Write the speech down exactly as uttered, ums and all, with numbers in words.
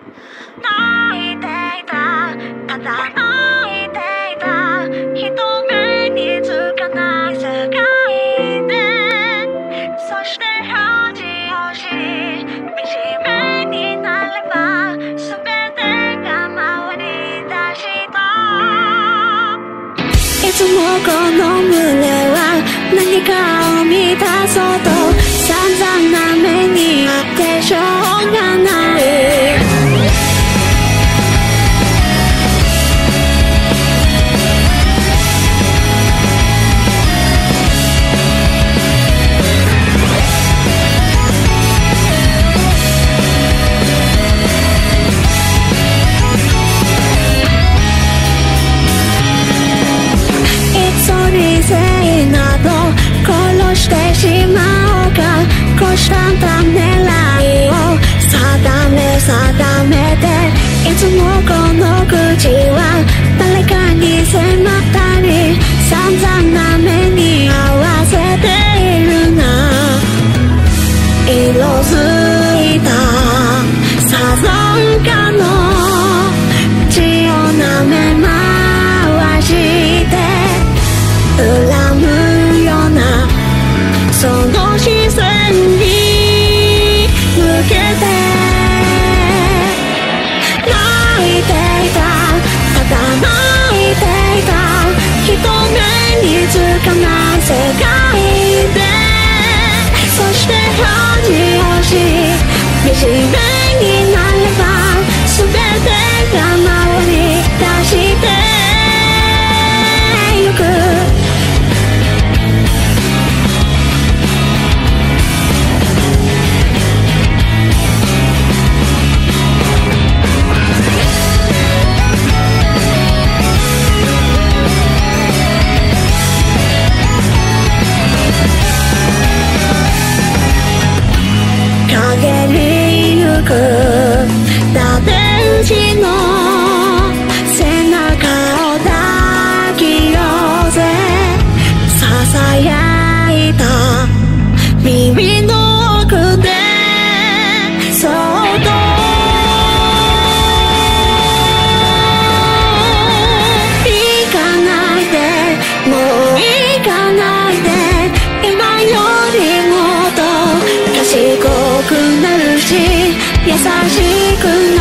泣いていた、ただ泣いていた、人目につかない世界で、そして恥を知り惨めになれば全てが回り出したいつもこの胸は何かを満たそうと散々な目にあってしょうがないなど殺してしまおうか虎視眈々狙いを定め定めていつもこの口は誰かに迫ったり散々な目に合わせているな色づいたサザンカの血を舐め回して恨むようなその視線に向けて泣いていたただ泣いていた人目につかない世界でそして恥を知り惨めになれば全てが回り出してゆく陰りゆくダベンチの背中を抱き寄せささやいた耳の奥でそっと行かないでもう行かないで今よりもっと賢くなるし優しくなる